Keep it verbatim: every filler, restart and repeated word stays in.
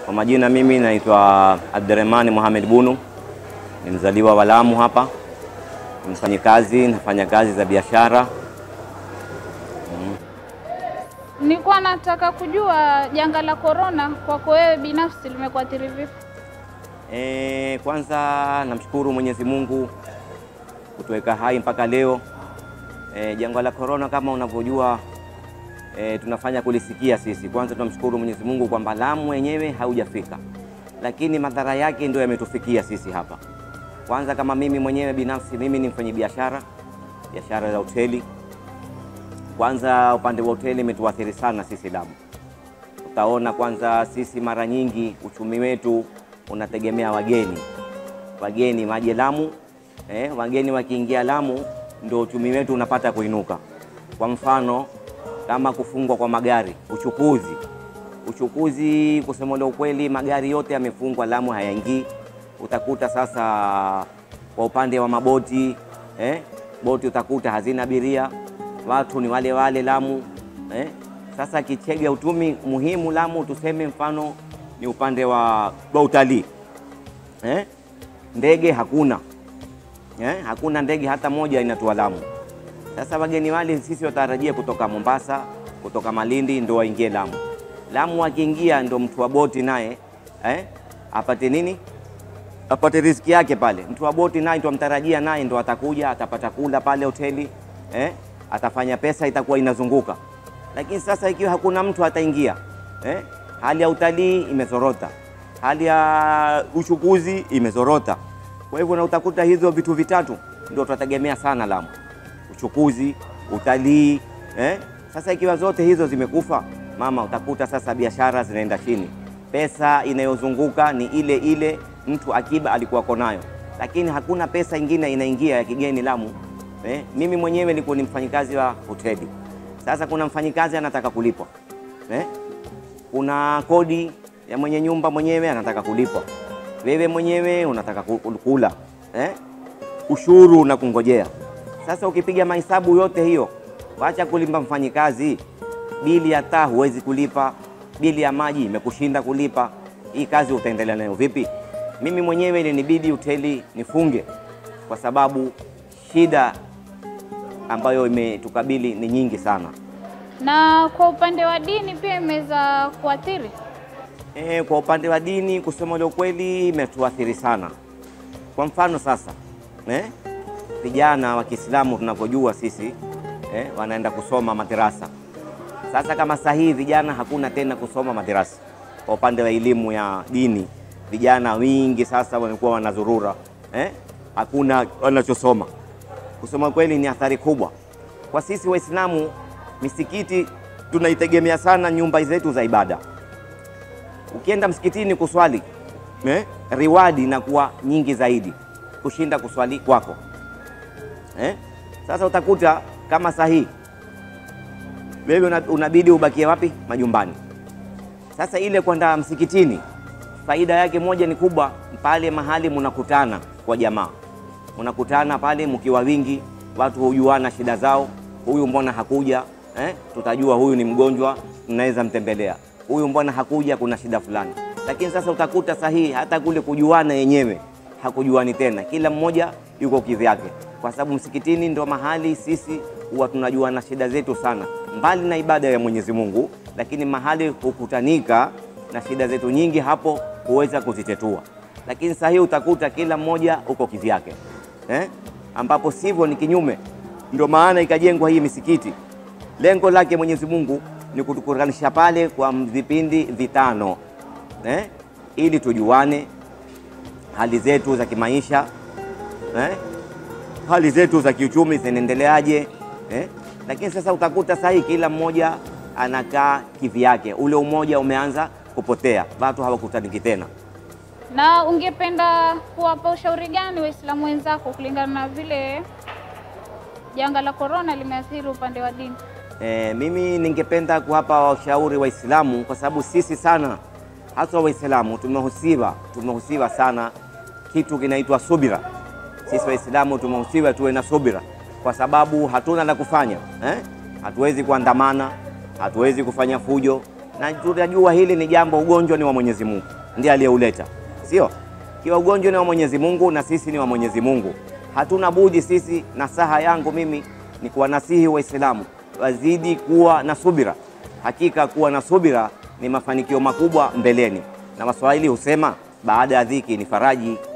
Kwa majina mimi naitwa Abdurrahman Mohamed Bunu, ni mzaliwa wa Lamu hapa, ni mfanyakazi, nafanya kazi za biashara. Mm. Nilikuwa nataka kujua janga la corona kwako wewe binafsi limekuathiri vipi? E, kwanza namshukuru Mwenyezi Mungu kutuweka hai mpaka leo. E, janga la corona kama unavyojua E, tunafanya kulisikia sisi. Kwanza tunamshukuru Mwenyezi Mungu kwamba Lamu wenyewe haujafika, lakini madhara yake ndio yametufikia sisi hapa. Kwanza kama mimi mwenyewe binafsi, mimi ni mfanya biashara, biashara za hoteli. Kwanza upande wa hoteli imetuathiri sana sisi Lamu. Utaona kwanza sisi mara nyingi uchumi wetu unategemea wageni. Wageni waje Lamu, eh, wageni wakiingia Lamu ndio uchumi wetu unapata kuinuka. Kwa mfano kama kufungwa kwa magari, uchukuzi. Uchukuzi kusema leo ukweli, magari yote yamefungwa Lamu, hayaingii. Utakuta sasa kwa upande wa maboti, eh, boti utakuta hazina abiria, watu ni wale wale Lamu, eh. Sasa kichega utumi muhimu Lamu, tuseme mfano ni upande wa utalii, eh, ndege hakuna, eh, hakuna ndege hata moja inatua Lamu. Sasa wageni wale sisi watarajia kutoka Mombasa, kutoka Malindi ndio waingie Lamu. Lamu wakiingia ndio mtu wa boti naye eh, apate nini? Apate riziki yake pale. Mtu wa boti naye ndio mtarajia naye ndio atakuja, atapata kula pale hoteli, eh, atafanya pesa itakuwa inazunguka. Lakini sasa ikiwa hakuna mtu ataingia, eh, hali ya utalii imezorota. Hali ya uchukuzi imezorota. Kwa hivyo na utakuta hizo vitu vitatu ndio tutategemea sana Lamu. Uchukuzi, utalii, eh? Sasa ikiwa zote hizo zimekufa, mama, utakuta sasa biashara zinaenda chini. Pesa inayozunguka ni ile ile mtu akiba alikuwa nayo, lakini hakuna pesa ingine inaingia ya kigeni Lamu. Eh? Mimi mwenyewe nilikuwa ni mfanyikazi wa hoteli. Sasa kuna mfanyikazi anataka kulipwa. Eh? Kuna kodi ya mwenye nyumba mwenyewe anataka kulipwa. Wewe mwenyewe unataka kula. Eh? Ushuru na kungojea. Sasa ukipiga mahesabu yote hiyo, wacha kulipa mfanyikazi, bili ya taa huwezi kulipa, bili ya maji imekushinda kulipa, hii kazi utaendelea nayo vipi? Mimi mwenyewe ilinibidi hoteli nifunge kwa sababu shida ambayo imetukabili ni nyingi sana. Na kwa upande wa dini pia imeweza kuathiri? E, kwa upande wa dini kusema leo kweli imetuathiri sana. Kwa mfano sasa, eh? Vijana wa Kiislamu tunavyojua sisi, eh, wanaenda kusoma madrasa. Sasa kama sahihi vijana hakuna tena kusoma madrasa. Kwa upande wa elimu ya dini, vijana wingi sasa wamekuwa wanazurura, eh, hakuna wanachosoma. Kusoma kweli ni athari kubwa. Kwa sisi Waislamu, misikiti tunaitegemea sana nyumba zetu za ibada. Ukienda msikitini kuswali, eh, riwadi inakuwa nyingi zaidi kushinda kuswali kwako. Eh? Sasa utakuta kama sahihi wewe unabidi ubakie wapi? Majumbani. Sasa ile kwenda msikitini faida yake moja ni kubwa, pale mahali mnakutana kwa jamaa. Mnakutana pale mkiwa wingi, watu hujuana shida zao. Huyu mbona hakuja? Eh? Tutajua huyu ni mgonjwa, tunaweza mtembelea. Huyu mbona hakuja, kuna shida fulani. Lakini sasa utakuta sahihi hata kule kujuana yenyewe hakujuani tena. Kila mmoja yuko kivyake. Kwa sababu msikitini ndo mahali sisi huwa tunajua na shida zetu sana, mbali na ibada ya Mwenyezi Mungu, lakini mahali kukutanika na shida zetu nyingi, hapo huweza kuzitetua. Lakini sasa hii utakuta kila mmoja uko kivyake, eh? Ambapo sivyo ni kinyume. Ndio maana ikajengwa hii misikiti. Lengo lake Mwenyezi Mungu ni kutukutanisha pale kwa vipindi vitano, eh? Ili tujuane hali zetu za kimaisha, eh? Hali zetu za kiuchumi zinaendeleaje, eh? Lakini sasa utakuta sahi kila mmoja anakaa kivyake, ule umoja umeanza kupotea, watu hawakutaniki tena. Na ungependa kuwapa ushauri gani Waislamu wenzako kulingana na vile janga la corona limeathiri upande wa dini? E, mimi ningependa kuwapa ushauri Waislamu kwa sababu sisi sana hasa Waislamu tumehusiwa tumehusiwa sana kitu kinaitwa subira. Sisi Waislamu tumehusiwa tuwe na subira kwa sababu hatuna la kufanya, eh? Hatuwezi kuandamana, hatuwezi kufanya fujo, na tunajua hili ni jambo, ugonjwa ni wa Mwenyezi Mungu, ndiye aliyeuleta, sio? Kiwa ugonjwa ni wa Mwenyezi Mungu na sisi ni wa Mwenyezi Mungu, hatuna budi sisi. Nasaha yangu mimi ni kuwanasihi Waislamu wazidi kuwa na subira. Hakika kuwa na subira ni mafanikio makubwa mbeleni, na Waswahili husema baada ya dhiki ni faraji.